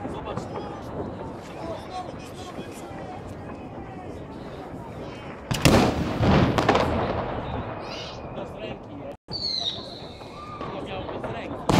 Zobacz tu. To z ręki jest. To miał bez ręki.